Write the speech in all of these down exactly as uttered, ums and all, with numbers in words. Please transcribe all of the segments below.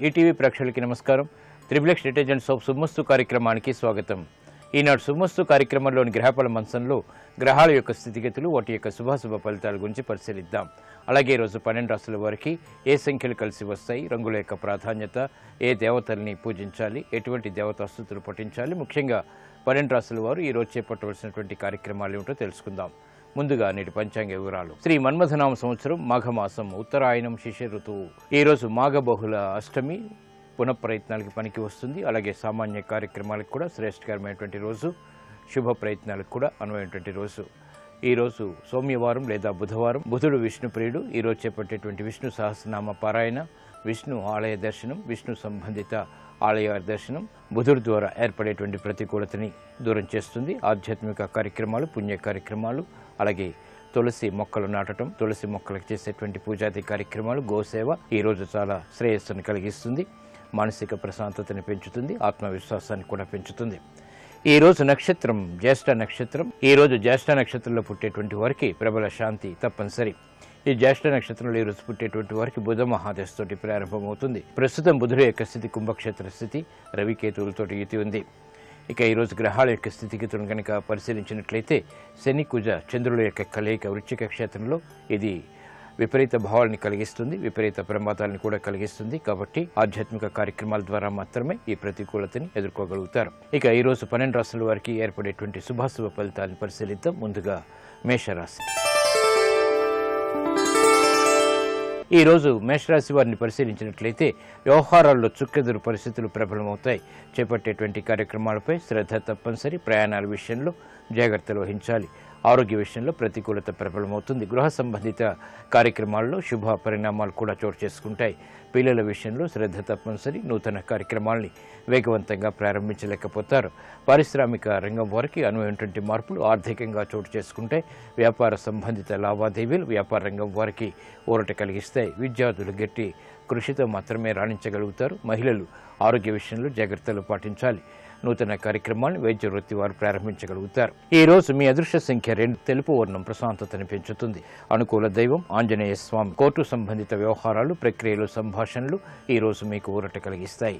ETV ప్రేక్షకులకి నమస్కారం. Triplex detergent soap శుభమస్తు కార్యక్రమానికి స్వాగతం. ఈనాడు శుభమస్తు కార్యక్రమంలోని గ్రహఫల మంచంలో గ్రహాల యొక్క స్థితిగతులు, వాటి యొక్క శుభాశుభ ఫలితాల గురించి పరిశీలిద్దాం. అలాగే ఈరోజు పన్నెండు రాశుల వారికి ఏ సంఖ్యలు కలిసి వస్తాయి, రంగుల యొక్క ప్రాధాన్యత, ఏ దేవతల్ని పూజించాలి, ఎటువంటి దేవతాస్తుతులు పఠించాలి, ముఖ్యంగా పన్నెండు రాశుల వారు ఈరోజు చేపట్టవలసినటువంటి కార్యక్రమాలు ఏమిటో తెలుసుకుందాం. ముందుగా నేటి పంచాంగ వివరాలు. శ్రీ మన్మథనామ సంవత్సరం మాఘమాసం, ఉత్తరాయణం, శిశిర ఋతువు. ఈరోజు మాఘబహుళ అష్టమి, పునఃప్రయత్నాలకి పనికి వస్తుంది. అలాగే సామాన్య కార్యక్రమాలకు కూడా శ్రేష్టకరమైనటువంటి రోజు, శుభ ప్రయత్నాలకు కూడా అనువైనటువంటి రోజు. ఈరోజు సోమవారం లేదా బుధవారం. బుధుడు విష్ణుప్రియుడు. ఈరోజు చేపట్టేటువంటి విష్ణు సహస్రనామ పారాయణ, విష్ణు ఆలయ దర్శనం, విష్ణు సంబంధిత ఆలయ దర్శనం బుధుడు ద్వారా ఏర్పడేటువంటి ప్రతికూలతని దూరం చేస్తుంది. ఆధ్యాత్మిక కార్యక్రమాలు, పుణ్య కార్యక్రమాలు, అలాగే తులసి మొక్కలు నాటడం, తులసి మొక్కలకు చేసేటువంటి పూజాది కార్యక్రమాలు, గోసేవ ఈరోజు చాలా శ్రేయస్సును కలిగిస్తుంది. మానసిక ప్రశాంతతని పెంచుతుంది, ఆత్మవిశ్వాసాన్ని కూడా పెంచుతుంది. ఈ రోజు నక్షత్రం జ్యేష్ఠ నక్షత్రం. ఈ రోజు జ్యేష్ఠ నక్షత్రంలో పుట్టేటువంటి వారికి ప్రబల శాంతి తప్పనిసరి. ఈ జ్యేష్ఠ నక్షత్రంలో ఈ రోజు పుట్టేటువంటి వారికి బుధ మహాదశతోటి ప్రారంభమవుతుంది. ప్రస్తుతం బుధుడు యొక్క స్థితి కుంభక్షేత్ర స్థితి, రవికేతువులతోటి యుతి ఉంది. ఇక ఈరోజు గ్రహాల యొక్క స్థితిగతులను కనుక పరిశీలించినట్లయితే శని కుజ చంద్రుల యొక్క కలయిక వృశ్చిక క్షేత్రంలో ఇది విపరీత భావాలను కలిగిస్తుంది, విపరీత ప్రమాదాలను కూడా కలిగిస్తుంది. కాబట్టి ఆధ్యాత్మిక కార్యక్రమాల ద్వారా మాత్రమే ఈ ప్రతికూలతని ఎదుర్కోగలుగుతారు. ఇక ఈరోజు పన్నెండు రాశుల వారికి ఏర్పడేటువంటి శుభాశుభ ఫలితాలను పరిశీలిద్దాం. ముందుగా మేషరాశి. ఈ రోజు మేషరాశి వారిని పరిశీలించినట్లయితే వ్యవహారాల్లో చుక్కెదురు పరిస్థితులు ప్రబలమవుతాయి. చేపట్టేటువంటి కార్యక్రమాలపై శ్రద్ధ తప్పనిసరి. ప్రయాణాల విషయంలో జాగ్రత్తలు వహించాలి. ఆరోగ్య విషయంలో ప్రతికూలత ప్రబలమవుతుంది. గృహ సంబంధిత కార్యక్రమాల్లో శుభ పరిణామాలు కూడా చోటు చేసుకుంటాయి. పిల్లల విషయంలో శ్రద్ధ తప్పనిసరి. నూతన కార్యక్రమాల్ని వేగవంతంగా ప్రారంభించలేకపోతారు. పారిశ్రామిక రంగం వారికి అనువైనటువంటి మార్పులు ఆర్థికంగా చోటు చేసుకుంటాయి. వ్యాపార సంబంధిత లావాదేవీలు వ్యాపార రంగం వారికి ఊరట కలిగిస్తాయి. విద్యార్థులు గట్టి కృషితో మాత్రమే రాణించగలుగుతారు. మహిళలు ఆరోగ్య విషయంలో జాగ్రత్తలు పాటించాలి. నూతన కార్యక్రమాలను వైద్య వృత్తి వారు ప్రారంభించగలుగుతారు. ఈ రోజు మీ అదృష్ట సంఖ్య రెండు. తెలుపు వర్ణం ప్రశాంతతని పెంచుతుంది. అనుకూల దైవం ఆంజనేయ స్వామి. కోర్టు సంబంధిత వ్యవహారాలు, ప్రక్రియలు, సంభాషణలు ఈ రోజు మీకు ఊరట కలిగిస్తాయి.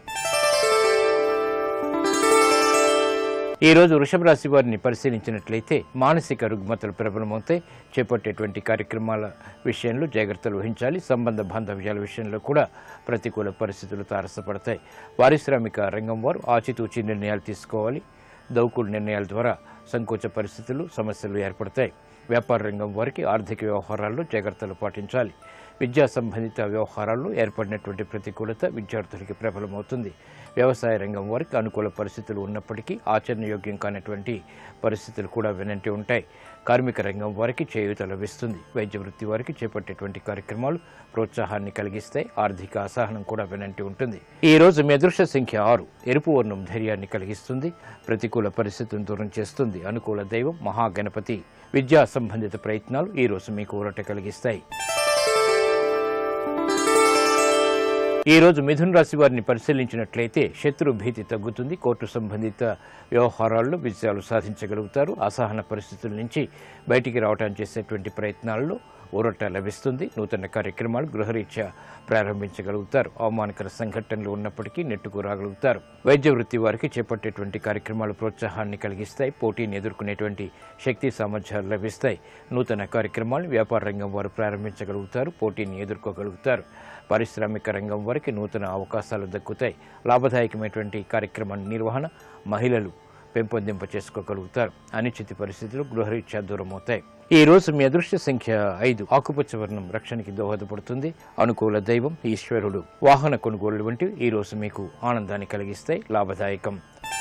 ఈ రోజు వృషభ రాశి వారిని పరిశీలించినట్లయితే మానసిక రుగ్మతలు ప్రబలమవుతాయి. చేపట్టేటువంటి కార్యక్రమాల విషయంలో జాగ్రత్తలు వహించాలి. సంబంధ బాంధవ్యాల విషయంలో కూడా ప్రతికూల పరిస్థితులు తారసపడతాయి. పారిశ్రామిక రంగం వారు ఆచితూచి నిర్ణయాలు తీసుకోవాలి. దౌకుడు నిర్ణయాల ద్వారా సంకోచ పరిస్థితులు, సమస్యలు ఏర్పడతాయి. వ్యాపార రంగం వారికి ఆర్థిక వ్యవహారాల్లో జాగ్రత్తలు పాటించాలి. విద్యా సంబంధిత వ్యవహారాల్లో ఏర్పడినటువంటి ప్రతికూలత విద్యార్థులకి ప్రబలమవుతుంది. వ్యవసాయ రంగం వారికి అనుకూల పరిస్థితులు ఉన్నప్పటికీ ఆచరణయోగ్యం కానటువంటి పరిస్థితులు కూడా వెనంటి ఉంటాయి. కార్మిక రంగం వారికి చేయూత లభిస్తుంది. వైద్య వృత్తి వారికి చేపట్టేటువంటి కార్యక్రమాలు ప్రోత్సాహాన్ని కలిగిస్తాయి. ఆర్థిక అసహనం కూడా వెనంటి ఉంటుంది. ఈ రోజు మీ అదృష్ట సంఖ్య ఆరు. ఎరుపు వర్ణం ధైర్యాన్ని కలిగిస్తుంది. ప్రతికూల పరిస్థితులను దూరం చేస్తుంది. అనుకూల దైవం మహాగణపతి. విద్యా సంబంధిత ప్రయత్నాలు ఈ రోజు మీకు ఊరట కలిగిస్తాయి. ఈ రోజు మిథున రాశి వారిని పరిశీలించినట్లయితే శత్రు భీతి తగ్గుతుంది. కోర్టు సంబంధిత వ్యవహారాల్లో విజయాలు సాధించగలుగుతారు. అసహన పరిస్థితుల నుంచి బయటికి రావడానికి చేసేటువంటి ప్రయత్నాల్లో ఊరట లభిస్తుంది. నూతన కార్యక్రమాలు గృహరీత్యా ప్రారంభించగలుగుతారు. అవమానకర సంఘటనలు ఉన్నప్పటికీ నెట్టుకు రాగలుగుతారు. వైద్య వృత్తి వారికి చేపట్టేటువంటి కార్యక్రమాలు ప్రోత్సాహాన్ని కలిగిస్తాయి. పోటీని ఎదుర్కొనేటువంటి శక్తి సామర్థ్యాలు లభిస్తాయి. నూతన కార్యక్రమాలు వ్యాపార రంగం వారు ప్రారంభించగలుగుతారు. పోటీని ఎదుర్కోగలుగుతారు. పారిశ్రామిక రంగం వారికి నూతన అవకాశాలు దక్కుతాయి. లాభదాయకమైనటువంటి కార్యక్రమ నిర్వహణ మహిళలు పెంపొందింప చేసుకోగలుగుతారు. అనిశ్చిత పరిస్థితులు గృహరీత్యా దూరమవుతాయి. ఈ రోజు మీ అదృష్ట సంఖ్య ఐదు. ఆకుపచ్చ వర్ణం రక్షణకి దోహదపడుతుంది. అనుకూల దైవం ఈశ్వరుడు. వాహన కొనుగోళ్లు వంటివి ఈ రోజు మీకు ఆనందాన్ని కలిగిస్తాయి. లాభదాయకం.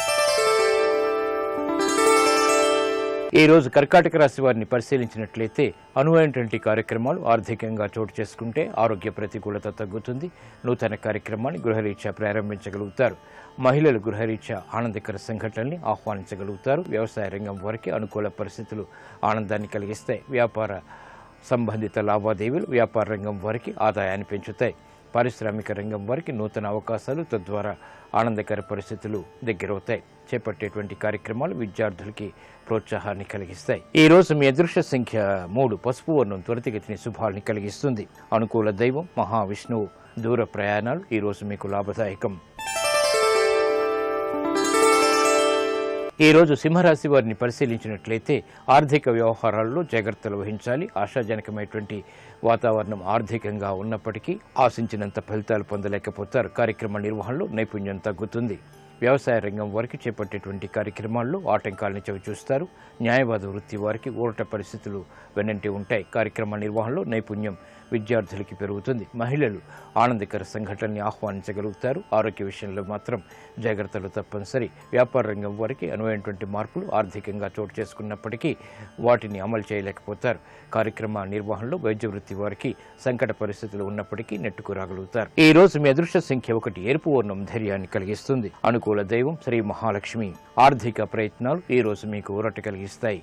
ఈ రోజు కర్కాటక రాశి వారిని పరిశీలించినట్లయితే అనువైనటువంటి కార్యక్రమాలు ఆర్థికంగా చోటు చేసుకుంటే ఆరోగ్య ప్రతికూలత తగ్గుతుంది. నూతన కార్యక్రమాన్ని గృహరీత్యా ప్రారంభించగలుగుతారు. మహిళలు గృహరీత్యా ఆనందకర సంఘటనల్ని ఆహ్వానించగలుగుతారు. వ్యవసాయ రంగం వారికి అనుకూల పరిస్థితులు ఆనందాన్ని కలిగిస్తాయి. వ్యాపార సంబంధిత లావాదేవీలు వ్యాపార రంగం వారికి ఆదాయాన్ని పెంచుతాయి. పారిశ్రామిక రంగం వారికి నూతన అవకాశాలు, తద్వారా ఆనందకర పరిస్థితులు దగ్గరవుతాయి. చేపట్టేటువంటి కార్యక్రమాలు విద్యార్థులకి ప్రోత్సాహాన్ని కలిగిస్తాయి. ఈ రోజు మీ అదృష్ట సంఖ్య మూడు. పసుపు వర్ణం త్వరితగతిని శుభాల్ని కలిగిస్తుంది. అనుకూల దైవం మహావిష్ణువు. దూర ప్రయాణాలు ఈరోజు మీకు లాభదాయకం. ఈరోజు సింహరాశి వారిని పరిశీలించినట్లయితే ఆర్థిక వ్యవహారాల్లో జాగ్రత్తలు వహించాలి. ఆశాజనకమైనటువంటి వాతావరణం ఆర్థికంగా ఉన్నప్పటికీ ఆశించినంత ఫలితాలు పొందలేకపోతారు. కార్యక్రమ నిర్వహణలో నైపుణ్యం తగ్గుతుంది. వ్యవసాయ రంగం వారికి చేపట్టేటువంటి కార్యక్రమాల్లో ఆటంకాలను చవిచూస్తారు. న్యాయవాద వృత్తి వారికి ఊరట పరిస్థితులు వెన్నంటి ఉంటాయి. కార్యక్రమ నిర్వహణలో నైపుణ్యం విద్యార్థులకి పెరుగుతుంది. మహిళలు ఆనందకర సంఘటనని ఆహ్వానించగలుగుతారు. ఆరోగ్య విషయంలో మాత్రం జాగ్రత్తలు తప్పనిసరి. వ్యాపార రంగం వారికి అనువైనటువంటి మార్పులు ఆర్థికంగా చోటు చేసుకున్నప్పటికీ వాటిని అమలు చేయలేకపోతారు. కార్యక్రమ నిర్వహణలో వైద్య వృత్తి వారికి సంకట పరిస్థితులు ఉన్నప్పటికీ నెట్టుకు రాగలుగుతారు. ఈ రోజు మీ అదృష్ట సంఖ్య ఒకటి. ఎరుపు వర్ణం ధైర్యాన్ని కలిగిస్తుంది. అనుకూల దైవం శ్రీ మహాలక్ష్మి. ఆర్థిక ప్రయత్నాలు ఈ రోజు మీకు ఊరట కలిగిస్తాయి.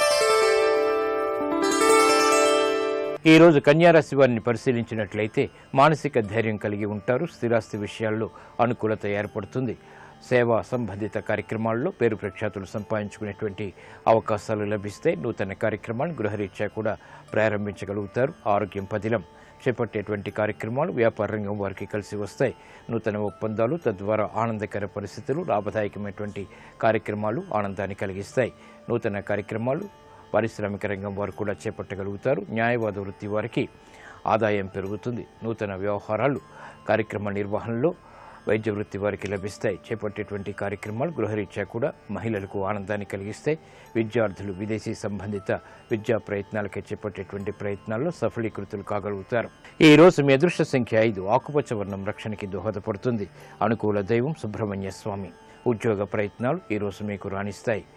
ఈ రోజు కన్యారాశి వారిని పరిశీలించినట్లయితే మానసిక ధైర్యం కలిగి ఉంటారు. స్థిరాస్తి విషయాల్లో అనుకూలత ఏర్పడుతుంది. సేవా సంబంధిత కార్యక్రమాల్లో పేరు ప్రఖ్యాతులు సంపాదించుకునేటువంటి అవకాశాలు లభిస్తాయి. నూతన కార్యక్రమాన్ని గృహరీత్యా కూడా ప్రారంభించగలుగుతారు. ఆరోగ్యం పదిలం. చేపట్టేటువంటి కార్యక్రమాలు వ్యాపార రంగం వారికి కలిసి వస్తాయి. నూతన ఒప్పందాలు తద్వారా ఆనందకర పరిస్థితులు, లాభదాయకమైనటువంటి కార్యక్రమాలు ఆనందాన్ని కలిగిస్తాయి. నూతన కార్యక్రమాలు పారిశ్రామిక రంగం వారు కూడా చేపట్టగలుగుతారు. న్యాయవాద వృత్తి వారికి ఆదాయం పెరుగుతుంది. నూతన వ్యవహారాలు కార్యక్రమ నిర్వహణలో వైద్య వృత్తి వారికి లభిస్తాయి. చేపట్టేటువంటి కార్యక్రమాలు గృహరీత్యా కూడా మహిళలకు ఆనందాన్ని కలిగిస్తాయి. విద్యార్థులు విదేశీ సంబంధిత విద్యా ప్రయత్నాలకే చేపట్టేటువంటి ప్రయత్నాల్లో సఫలీకృతులు కాగలుగుతారు. ఈ రోజు మీ అదృష్ట సంఖ్య ఐదు. ఆకుపచ్చ వర్ణం రక్షణకి దోహదపడుతుంది. అనుకూల దైవం సుబ్రహ్మణ్య స్వామి. ఉద్యోగ ప్రయత్నాలు ఈరోజు మీకు రాణిస్తాయి.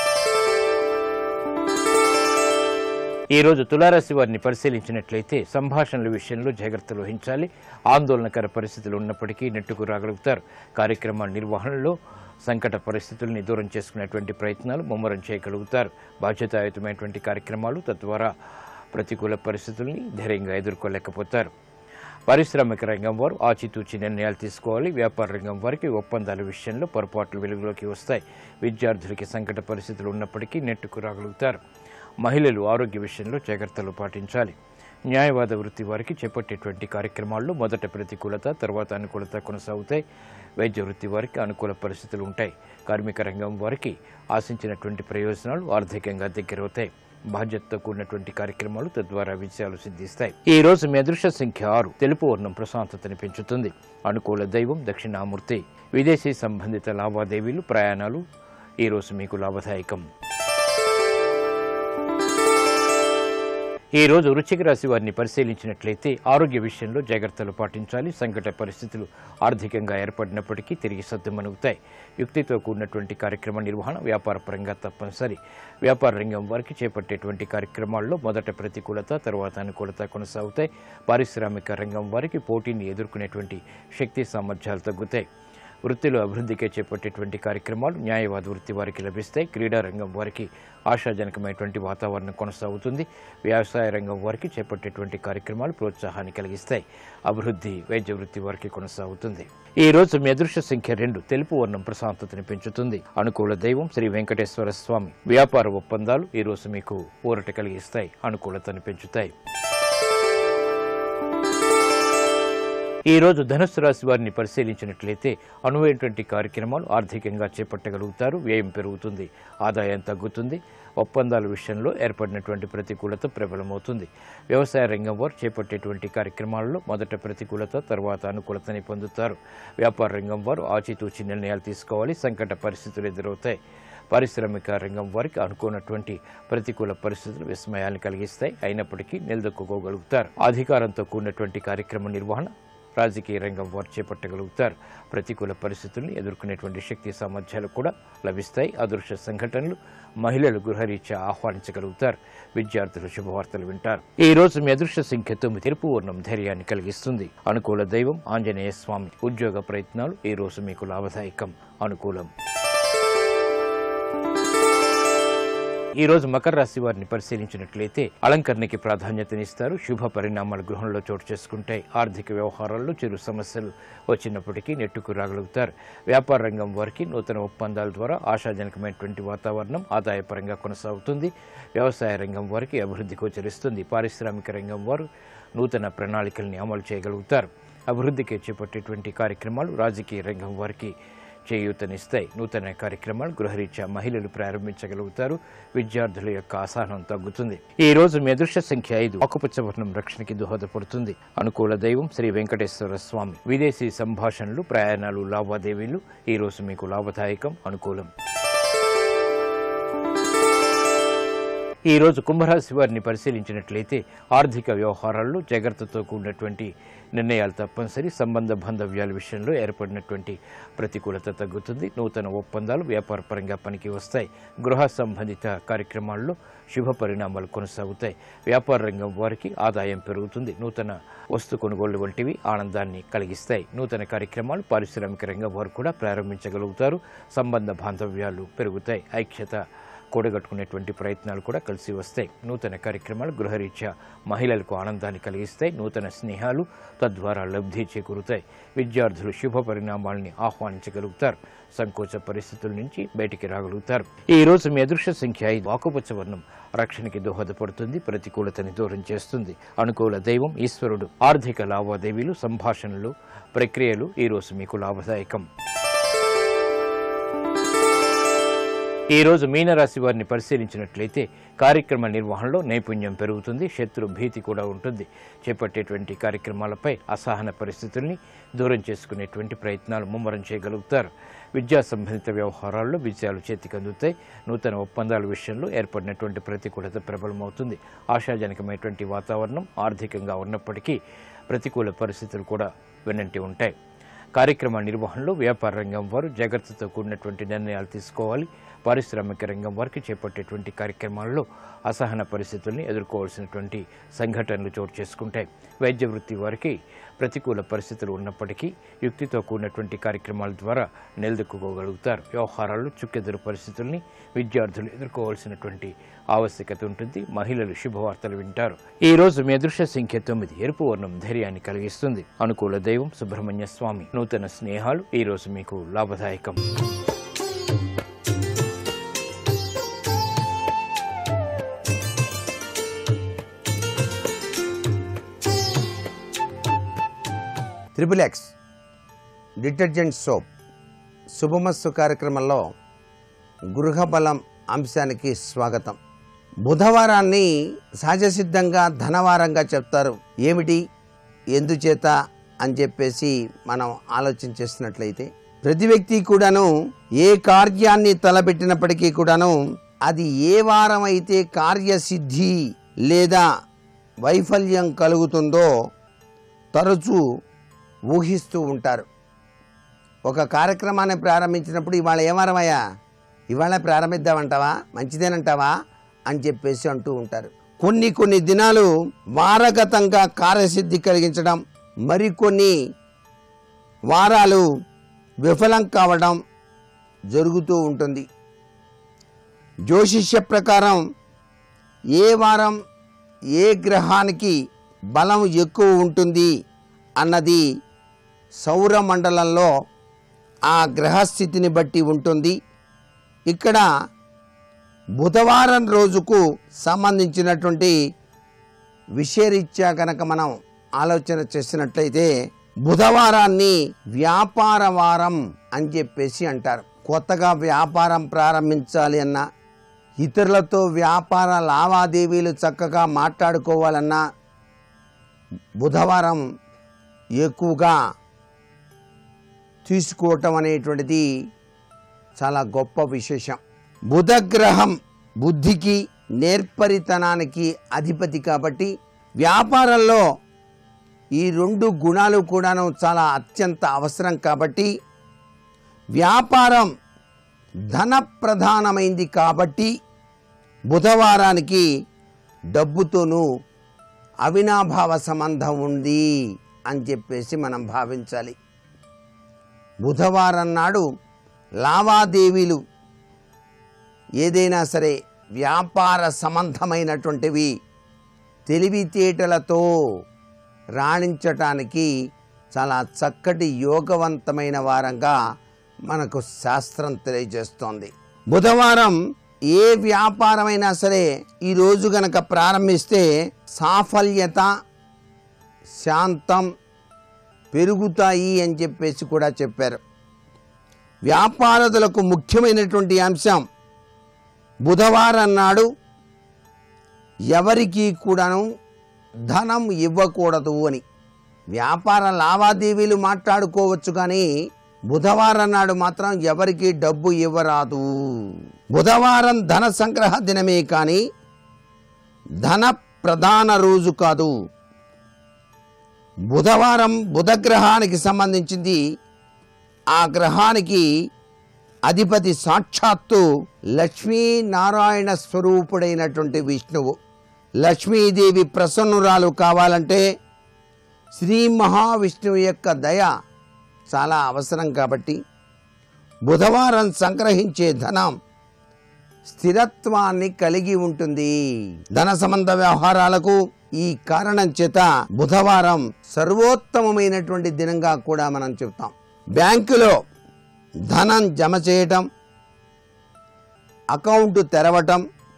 ఈ రోజు తులారాశి వారిని పరిశీలించినట్లయితే సంభాషణల విషయంలో జాగ్రత్తలు వహించాలి. ఆందోళనకర పరిస్థితులు ఉన్నప్పటికీ నెట్టుకు రాగలుగుతారు. కార్యక్రమాల నిర్వహణలో సంకట పరిస్థితుల్ని దూరం చేసుకునేటువంటి ప్రయత్నాలు ముమ్మరం చేయగలుగుతారు. బాధ్యతాయుతమైనటువంటి కార్యక్రమాలు తద్వారా ప్రతికూల పరిస్థితుల్ని ధైర్యంగా ఎదుర్కోలేకపోతారు. పారిశ్రామిక రంగం వారు ఆచితూచి నిర్ణయాలు తీసుకోవాలి. వ్యాపార రంగం వారికి ఒప్పందాల విషయంలో పొరపాట్లు వెలుగులోకి వస్తాయి. విద్యార్థులకి సంకట పరిస్థితులు ఉన్నప్పటికీ నెట్టుకు రాగలుగుతారు. మహిళలు ఆరోగ్య విషయంలో జాగ్రత్తలు పాటించాలి. న్యాయవాద వృత్తి వారికి చేపట్టేటువంటి కార్యక్రమాల్లో మొదట ప్రతికూలత, తర్వాత అనుకూలత కొనసాగుతాయి. వైద్య వృత్తి వారికి అనుకూల పరిస్థితులు ఉంటాయి. కార్మిక రంగం వారికి ఆశించినటువంటి ప్రయోజనాలు ఆర్థికంగా దగ్గరవుతాయి. బాధ్యతతో కూడినటువంటి కార్యక్రమాలు తద్వారా విజయాలు సిద్ధిస్తాయి. ఈ రోజు మీ అదృష్ట సంఖ్య ఆరు. తెలుపు వర్ణం ప్రశాంతతని పెంచుతుంది. అనుకూల దైవం దక్షిణామూర్తి. విదేశీ సంబంధిత లావాదేవీలు, ప్రయాణాలు ఈ రోజు మీకు లాభదాయకం. ఈ రోజు వృశ్చిక రాశి వారిని పరిశీలించినట్లయితే ఆరోగ్య విషయంలో జాగ్రత్తలు పాటించాలి. సంకట పరిస్థితులు ఆర్థికంగా ఏర్పడినప్పటికీ తిరిగి సద్దుమణుగుతాయి. యుక్తితో కూడినటువంటి కార్యక్రమ నిర్వహణ వ్యాపార పరంగా తప్పనిసరి. వ్యాపార రంగం వారికి చేపట్టేటువంటి కార్యక్రమాల్లో మొదట ప్రతికూలత, తర్వాత అనుకూలత కొనసాగుతాయి. పారిశ్రామిక రంగం వారికి పోటీని ఎదుర్కొనేటువంటి శక్తి సామర్థ్యాలు తగ్గుతాయి. వృత్తిలో అభివృద్ధికే చేపట్టేటువంటి కార్యక్రమాలు న్యాయవాద వృత్తి వారికి లభిస్తాయి. క్రీడా రంగం వారికి ఆశాజనకమైనటువంటి వాతావరణం కొనసాగుతుంది. వ్యవసాయ రంగం వారికి చేపట్టేటువంటి కార్యక్రమాలు ప్రోత్సాహాన్ని కలిగిస్తాయి. అభివృద్ధి వైద్య వృత్తి వారికి కొనసాగుతుంది. ఈ రోజు మీ అదృష్ట సంఖ్య రెండు. తెలుపు వర్ణం ప్రశాంతతని పెంచుతుంది. అనుకూల దైవం శ్రీ వెంకటేశ్వర స్వామి. వ్యాపార ఒప్పందాలు ఈ రోజు మీకు ఊరట కలిగిస్తాయి, అనుకూలతను పెంచుతాయి. ఈ రోజు ధనుస్సు రాశి వారిని పరిశీలించినట్లయితే అనువైనటువంటి కార్యక్రమాలు ఆర్థికంగా చేపట్టగలుగుతారు. వ్యయం పెరుగుతుంది, ఆదాయం తగ్గుతుంది. ఒప్పందాల విషయంలో ఏర్పడినటువంటి ప్రతికూలత ప్రబలమవుతుంది. వ్యవసాయ రంగం వారు చేపట్టేటువంటి కార్యక్రమాల్లో మొదట ప్రతికూలత, తర్వాత అనుకూలతని పొందుతారు. వ్యాపార రంగం వారు ఆచితూచి నిర్ణయాలు తీసుకోవాలి. సంకట పరిస్థితులు ఎదురవుతాయి. పారిశ్రామిక రంగం వారికి అనుకున్నటువంటి ప్రతికూల పరిస్థితులు విస్మయాన్ని కలిగిస్తాయి. అయినప్పటికీ నిలదొక్కుకోగలుగుతారు. అధికారంతో కూడినటువంటి కార్యక్రమ నిర్వహణ రాజకీయ రంగం వారు చేపట్టగలుగుతారు. ప్రతికూల పరిస్థితుల్ని ఎదుర్కొనేటువంటి శక్తి సామర్థ్యాలు కూడా లభిస్తాయి. అదృశ్య సంఘటనలు మహిళలు గృహరీత్యా ఆహ్వానించగలుగుతారు. విద్యార్థులు శుభవార్తలు వింటారు. ఈ రోజు మీ అదృశ్య సంఖ్య తొమ్మిది. తెలుపు వర్ణం ధైర్యాన్ని కలిగిస్తుంది. అనుకూల దైవం ఆంజనేయ స్వామి. ఉద్యోగ ప్రయత్నాలు ఈ రోజు మీకు లాభదాయకం, అనుకూలం. ఈ రోజు మకర రాశి వారిని పరిశీలించినట్లయితే అలంకరణకి ప్రాధాన్యతనిస్తారు. శుభ పరిణామాలు గృహంలో చోటు చేసుకుంటాయి. ఆర్థిక వ్యవహారాల్లో చిరు సమస్యలు వచ్చినప్పటికీ నెట్టుకు రాగలుగుతారు. వ్యాపార రంగం వారికి నూతన ఒప్పందాల ద్వారా ఆశాజనకమైనటువంటి వాతావరణం ఆదాయపరంగా కొనసాగుతుంది. వ్యవసాయ రంగం వారికి అభివృద్ధి గోచరిస్తుంది. పారిశ్రామిక రంగం వారు నూతన ప్రణాళికల్ని అమలు చేయగలుగుతారు. అభివృద్ధికి చేపట్టేటువంటి కార్యక్రమాలు రాజకీయ రంగం వారికి చేయూతనిస్తాయి. నూతన కార్యక్రమాలు గృహరీత్యా మహిళలు ప్రారంభించగలుగుతారు. విద్యార్థుల యొక్క అసహనం తగ్గుతుంది. ఈ రోజు మీ అదృష్ట సంఖ్య ఐదు. ఆకుపచ్చ వర్ణం రక్షణకి దోహదపడుతుంది. అనుకూల దైవం శ్రీ వెంకటేశ్వర స్వామి. విదేశీ సంభాషణలు, ప్రయాణాలు, లావాదేవీలు ఈ రోజు మీకు లాభదాయకం, అనుకూలం. ఈ రోజు కుంభరాశి వారిని పరిశీలించినట్లయితే ఆర్థిక వ్యవహారాల్లో జాగ్రత్తతో కూడినటువంటి నిర్ణయాలు తప్పనిసరి. సంబంధ బాంధవ్యాల విషయంలో ఏర్పడినటువంటి ప్రతికూలత తగ్గుతుంది. నూతన ఒప్పందాలు వ్యాపారపరంగా పనికి వస్తాయి. గృహ సంబంధిత కార్యక్రమాల్లో శుభ పరిణామాలు కొనసాగుతాయి. వ్యాపార రంగం వారికి ఆదాయం పెరుగుతుంది. నూతన వస్తు కొనుగోళ్లు వంటివి ఆనందాన్ని కలిగిస్తాయి. నూతన కార్యక్రమాలు పారిశ్రామిక రంగం వారు కూడా ప్రారంభించగలుగుతారు. సంబంధ బాంధవ్యాలు పెరుగుతాయి. ఐక్యత కూడగట్టుకునేటువంటి ప్రయత్నాలు కూడా కలిసి వస్తాయి. నూతన కార్యక్రమాలు గృహరీత్యా మహిళలకు ఆనందాన్ని కలిగిస్తాయి. నూతన స్నేహాలు తద్వారా లబ్ధి చేకూరుతాయి. విద్యార్థులు శుభ పరిణామాలని ఆహ్వానించగలుగుతారు. సంకోచ పరిస్థితుల నుంచి బయటికి రాగలుగుతారు. ఈ రోజు మీ అదృష్ట సంఖ్య ఐదు. ఆకుపచ్చ వర్ణం రక్షణకి దోహదపడుతుంది. ప్రతికూలతని దూరం చేస్తుంది. అనుకూల దైవం ఈశ్వరుడు. ఆర్థిక లావాదేవీలు, సంభాషణలు, ప్రక్రియలు ఈ రోజు మీకు లాభదాయకం. ఈ రోజు మీనరాశి వారిని పరిశీలించినట్లయితే కార్యక్రమ నిర్వహణలో నైపుణ్యం పెరుగుతుంది. శత్రు భీతి కూడా ఉంటుంది. చేపట్టేటువంటి కార్యక్రమాలపై అసహన పరిస్థితుల్ని దూరం చేసుకునేటువంటి ప్రయత్నాలు ముమ్మరం చేయగలుగుతారు. విద్యా సంబంధిత వ్యవహారాల్లో విజయాలు చేతికి అందుతాయి. నూతన ఒప్పందాల విషయంలో ఏర్పడినటువంటి ప్రతికూలత ప్రబలమవుతుంది. ఆశాజనకమైనటువంటి వాతావరణం ఆర్థికంగా ఉన్నప్పటికీ ప్రతికూల పరిస్థితులు కూడా వెన్నంటి ఉంటాయి. కార్యక్రమ నిర్వహణలో వ్యాపార రంగం వారు జాగ్రత్తతో కూడినటువంటి నిర్ణయాలు తీసుకోవాలి. పారిశ్రామిక రంగం వారికి చేపట్టేటువంటి కార్యక్రమాల్లో అసహన పరిస్థితుల్ని ఎదుర్కోవాల్సినటువంటి సంఘటనలు చోటు చేసుకుంటాయి. వైద్య వృత్తి వారికి ప్రతికూల పరిస్థితులు ఉన్నప్పటికీ యుక్తితో కూడినటువంటి కార్యక్రమాల ద్వారా నిలదొక్కుకోగలుగుతారు. వ్యవహారాల్లో చుక్కెదురు పరిస్థితుల్ని విద్యార్థులు ఎదుర్కోవాల్సినటువంటి ఆవశ్యకత ఉంటుంది. మహిళలు శుభవార్తలు వింటారు. ఈ రోజు మీ అదృష్ట సంఖ్య తొమ్మిది. ఎరుపు వర్ణం ధైర్యాన్ని కలిగిస్తుంది. అనుకూల దైవం సుబ్రహ్మణ్య స్వామి. నూతన స్నేహాలు ఈ రోజు మీకు లాభదాయకం. త్రిబుల్ ఎక్స్ డిటర్జెంట్ సోప్ శుభమస్తు కార్యక్రమంలో గృహబలం అంశానికి స్వాగతం. బుధవారాన్ని సహజసిద్ధంగా ధనవారంగా చెప్తారు. ఏమిటి, ఎందుచేత అని చెప్పేసి మనం ఆలోచన చేసినట్లయితే ప్రతి వ్యక్తి కూడాను ఏ కార్యాన్ని తలపెట్టినప్పటికీ కూడాను అది ఏ వారం అయితే కార్యసిద్ధి లేదా వైఫల్యం కలుగుతుందో తరచూ ఊహిస్తూ ఉంటారు. ఒక కార్యక్రమాన్ని ప్రారంభించినప్పుడు ఇవాళ ఏ వారమయ్యా, ఇవాళ ప్రారంభిద్దామంటావా, మంచిదేనంటావా అని చెప్పేసి అంటూ ఉంటారు. కొన్ని కొన్ని దినాలు వారగతంగా కార్యసిద్ధి కలిగించడం, మరికొన్ని వారాలు విఫలం కావడం జరుగుతూ ఉంటుంది. జ్యోతిష్య ప్రకారం ఏ వారం ఏ గ్రహానికి బలం ఎక్కువ ఉంటుంది అన్నది సౌరమండలంలో ఆ గ్రహస్థితిని బట్టి ఉంటుంది. ఇక్కడ బుధవారం రోజుకు సంబంధించినటువంటి విషయరీత్యా కనుక మనం ఆలోచన చేసినట్లయితే బుధవారాన్ని వ్యాపార వారం అని చెప్పేసి అంటారు. కొత్తగా వ్యాపారం ప్రారంభించాలి అన్నా, ఇతరులతో వ్యాపార లావాదేవీలు చక్కగా మాట్లాడుకోవాలన్నా బుధవారం ఎక్కువగా తీసుకోవటం అనేటువంటిది చాలా గొప్ప విశేషం. బుధగ్రహం బుద్ధికి నేర్పరితనానికి అధిపతి కాబట్టి వ్యాపారంలో ఈ రెండు గుణాలు కూడాను చాలా అత్యంత అవసరం కాబట్టి వ్యాపారం ధన ప్రధానమైంది కాబట్టి బుధవారానికి డబ్బుతోనూ అవినాభావ సంబంధం ఉంది అని చెప్పేసి మనం భావించాలి. బుధవారం నాడు లావాదేవీలు ఏదైనా సరే వ్యాపార సంబంధమైనటువంటివి తెలివితేటలతో రాణించటానికి చాలా చక్కటి యోగవంతమైన వారంగా మనకు శాస్త్రం తెలియజేస్తోంది. బుధవారం ఏ వ్యాపారమైనా సరే ఈరోజు గనక ప్రారంభిస్తే సాఫల్యత, శాంతం, పెరుగుతాయి అని చెప్పేసి కూడా చెప్పారు. వ్యాపారస్తులకు ముఖ్యమైనటువంటి అంశం బుధవారం నాడు ఎవరికి కూడాను ధనం ఇవ్వకూడదు అని. వ్యాపార లావాదేవీలు మాట్లాడుకోవచ్చు, కానీ బుధవారం నాడు మాత్రం ఎవరికి డబ్బు ఇవ్వరాదు. బుధవారం ధన సంగ్రహ దినమే కానీ ధన ప్రధాన రోజు కాదు. బుధవారం బుధగ్రహానికి సంబంధించింది. ఆ గ్రహానికి అధిపతి సాక్షాత్తు లక్ష్మీనారాయణ స్వరూపుడైనటువంటి విష్ణువు. లక్ష్మీదేవి ప్రసన్నురాలు కావాలంటే శ్రీ మహావిష్ణువు యొక్క దయ చాలా అవసరం. కాబట్టి బుధవారం సంగ్రహించే ధనం స్థిరత్వాన్ని కలిగి ఉంటుంది. ధన సంబంధ వ్యవహారాలకు ఈ కారణం చేత బుధవారం సర్వోత్తమమైనటువంటి దినంగా కూడా మనం చెప్తాం. బ్యాంకులో ధనం జమ చేయటం, అకౌంట్ తెరవటం,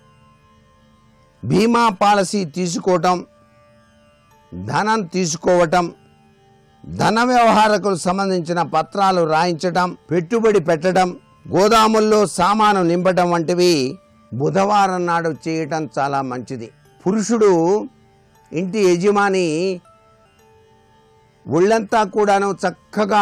బీమా పాలసీ తీసుకోవటం, ధనం తీసుకోవటం, ధన వ్యవహారాలకు సంబంధించిన పత్రాలు రాయించటం, పెట్టుబడి పెట్టడం, గోదాముల్లో సామాను నింపటం వంటివి బుధవారం నాడు చేయటం చాలా మంచిది. పురుషుడు ఇంటి యజమాని ఒళ్ళంతా కూడాను చక్కగా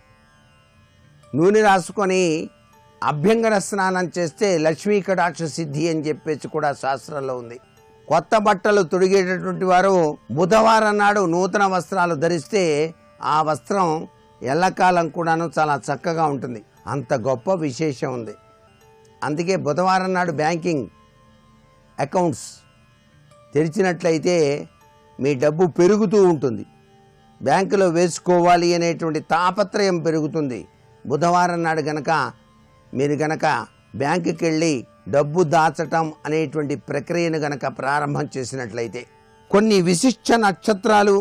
నూనె రాసుకొని అభ్యంగన స్నానం చేస్తే లక్ష్మీ కటాక్ష సిద్ధి అని చెప్పేసి కూడా శాస్త్రంలో ఉంది. కొత్త బట్టలు తొడిగేటటువంటి వారు బుధవారం నాడు నూతన వస్త్రాలు ధరిస్తే ఆ వస్త్రం ఎల్లకాలం కూడాను చాలా చక్కగా ఉంటుంది. అంత గొప్ప విశేషం ఉంది. అందుకే బుధవారం నాడు బ్యాంకింగ్ అకౌంట్స్ తెరిచినట్లయితే మీ డబ్బు పెరుగుతూ ఉంటుంది. బ్యాంకులో వేసుకోవాలి అనేటువంటి తాపత్రయం పెరుగుతుంది. బుధవారం నాడు గనక మీరు గనక బ్యాంకుకి వెళ్ళి డబ్బు దాచటం అనేటువంటి ప్రక్రియను గనక ప్రారంభం చేసినట్లయితే, కొన్ని విశిష్ట నక్షత్రాలు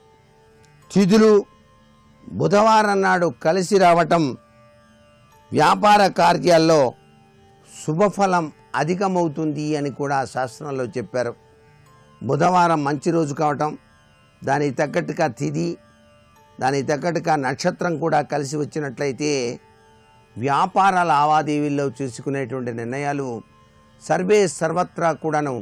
తిథులు బుధవారం నాడు కలిసి రావటం వ్యాపార కార్యాల్లో శుభఫలం అధికమవుతుంది అని కూడా శాస్త్రంలో చెప్పారు. బుధవారం మంచి రోజు కావటం, దానికి తగ్గట్టుగా తిథి, దానికి తగ్గట్టుగా నక్షత్రం కూడా కలిసి వచ్చినట్లయితే వ్యాపార లావాదేవీల్లో చేసుకునేటువంటి నిర్ణయాలు సర్వే సర్వత్రా కూడాను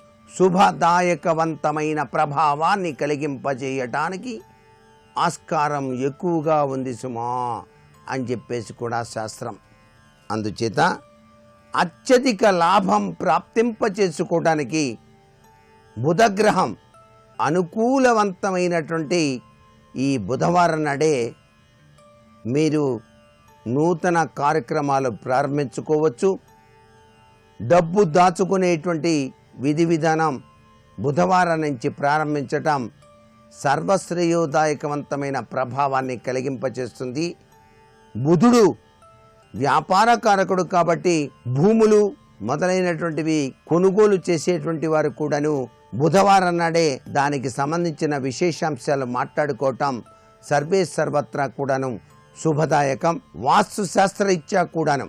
శుభదాయకవంతమైన ప్రభావాన్ని కలిగింపజేయటానికి ఆస్కారం ఎక్కువగా ఉంది సుమా అని చెప్పేసి కూడా శాస్త్రం. అందుచేత అత్యధిక లాభం ప్రాప్తింపచేసుకోవడానికి బుధగ్రహం అనుకూలవంతమైనటువంటి ఈ బుధవారం నాడే మీరు నూతన కార్యక్రమాలు ప్రారంభించుకోవచ్చు. డబ్బు దాచుకునేటువంటి విధి విధానం బుధవారం నుంచి ప్రారంభించటం సర్వశ్రేయోదాయకవంతమైన ప్రభావాన్ని కలిగింపచేస్తుంది. బుధుడు వ్యాపారకారకుడు కాబట్టి భూములు మొదలైనటువంటివి కొనుగోలు చేసేటువంటి వారు కూడాను బుధవారం నాడే దానికి సంబంధించిన విశేషాంశాలు మాట్లాడుకోవటం సర్వే సర్వత్రా కూడాను శుభదాయకం. వాస్తు శాస్త్రరీత్యా కూడాను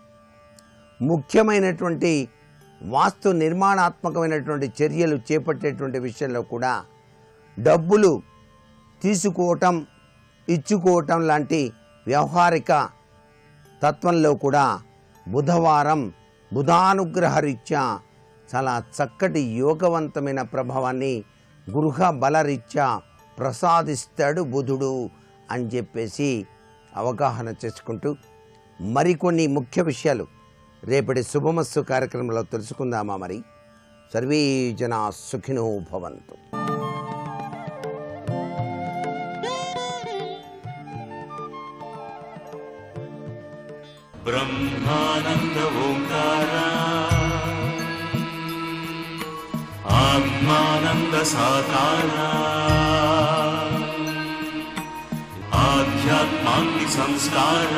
ముఖ్యమైనటువంటి వాస్తు నిర్మాణాత్మకమైనటువంటి చర్యలు చేపట్టేటువంటి విషయంలో కూడా డబ్బులు తీసుకోవటం ఇచ్చుకోవటం లాంటి వ్యవహారిక తత్వంలో కూడా బుధవారం బుధానుగ్రహరీత్యా చాలా చక్కటి యోగవంతమైన ప్రభావాన్ని గృహ బలరీత్యా ప్రసాదిస్తాడు బుధుడు అని చెప్పేసి అవగాహన చేసుకుంటూ మరికొన్ని ముఖ్య విషయాలు రేపటి శుభమస్తు కార్యక్రమంలో తెలుసుకుందామా. మరి సర్వే జనా సుఖినో భవంతు. బ్రహ్మానంద ఓంకార ఆత్మానంద సాకార ఆధ్యాత్మాగ్ని సంస్కార.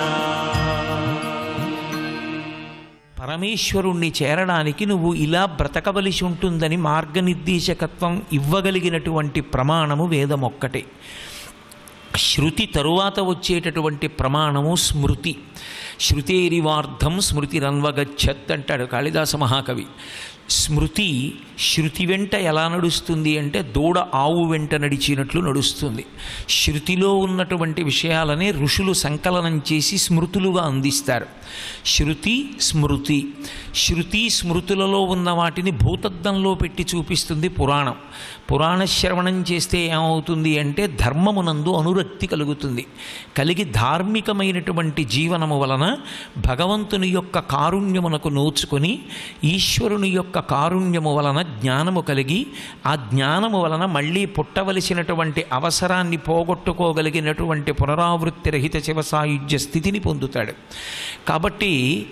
పరమేశ్వరుణ్ణి చేరడానికి నువ్వు ఇలా బ్రతకవలసి ఉంటుందని మార్గనిర్దేశకత్వం ఇవ్వగలిగినటువంటి ప్రమాణము వేదమొక్కటే. శృతి తరువాత వచ్చేటటువంటి ప్రమాణము స్మృతి. శృతేరివార్థం స్మృతిరన్వగచ్చత్ అంటాడు కాళిదాస మహాకవి. స్మృతి శృతి వెంట ఎలా నడుస్తుంది అంటే దూడ ఆవు వెంట నడిచినట్లు నడుస్తుంది. శృతిలో ఉన్నటువంటి విషయాలని ఋషులు సంకలనం చేసి స్మృతులుగా అందిస్తారు. శృతి స్మృతి. శృతి స్మృతులలో ఉన్న వాటిని భూతద్దంలో పెట్టి చూపిస్తుంది పురాణం. పురాణ శ్రవణం చేస్తే ఏమవుతుంది అంటే ధర్మమునందు అనురక్తి కలుగుతుంది. కలిగి ధార్మికమైనటువంటి జీవనము వలన భగవంతుని యొక్క కారుణ్యమునకు నోచుకొని ఈశ్వరుని యొక్క కారుణ్యము వలన జ్ఞానము కలిగి ఆ జ్ఞానము వలన మళ్ళీ పుట్టవలసినటువంటి అవసరాన్ని పోగొట్టుకోగలిగినటువంటి పునరావృత్తి రహిత శివసాయుధ్య స్థితిని పొందుతాడు. కాబట్టి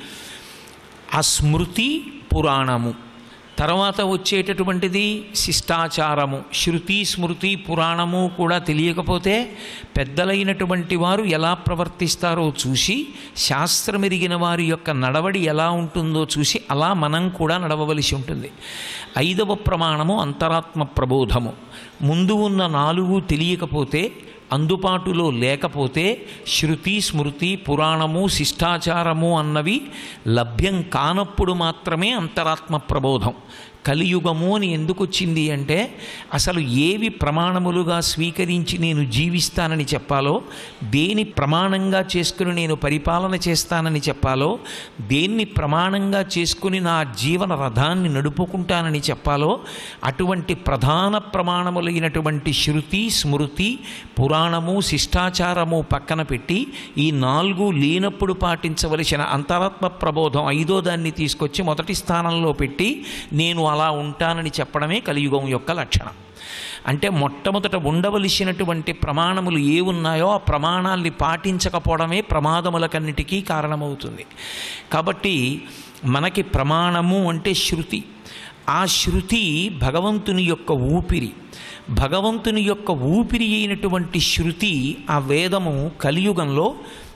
ఆ స్మృతి పురాణము తర్వాత వచ్చేటటువంటిది శిష్టాచారము. శృతి స్మృతి పురాణము కూడా తెలియకపోతే పెద్దలైనటువంటి వారు ఎలా ప్రవర్తిస్తారో చూసి శాస్త్రమెరిగిన వారి యొక్క నడవడి ఎలా ఉంటుందో చూసి అలా మనం కూడా నడవవలసి ఉంటుంది. ఐదవ ప్రమాణము అంతరాత్మ ప్రబోధము. ముందు ఉన్న నాలుగు తెలియకపోతే అందుబాటులో లేకపోతే శృతి స్మృతి పురాణము శిష్టాచారము అన్నవి లభ్యం కానప్పుడు మాత్రమే అంతరాత్మ ప్రబోధం. కలియుగము అని ఎందుకు వచ్చింది అంటే అసలు ఏవి ప్రమాణములుగా స్వీకరించి నేను జీవిస్తానని చెప్పాలో, దేని ప్రమాణంగా చేసుకుని నేను పరిపాలన చేస్తానని చెప్పాలో, దేన్ని ప్రమాణంగా చేసుకుని నా జీవన రథాన్ని నడుపుకుంటానని చెప్పాలో అటువంటి ప్రధాన ప్రమాణములైనటువంటి శృతి స్మృతి పురాణము శిష్టాచారము పక్కన పెట్టి ఈ నాలుగు లేనప్పుడు పాటించవలసిన అంతరాత్మ ప్రబోధం ఐదో దాన్ని తీసుకొచ్చి మొదటి స్థానంలో పెట్టి నేను అలా ఉంటానని చెప్పడమే కలియుగం యొక్క లక్షణం. అంటే మొట్టమొదట ఉండవలసినటువంటి ప్రమాణములు ఏ ఉన్నాయో ఆ ప్రమాణాల్ని పాటించకపోవడమే ప్రమాదములకన్నిటికీ కారణమవుతుంది. కాబట్టి మనకి ప్రమాణము అంటే శృతి. ఆ శృతి భగవంతుని యొక్క ఊపిరి. భగవంతుని యొక్క ఊపిరి అయినటువంటి శృతి ఆ వేదము కలియుగంలో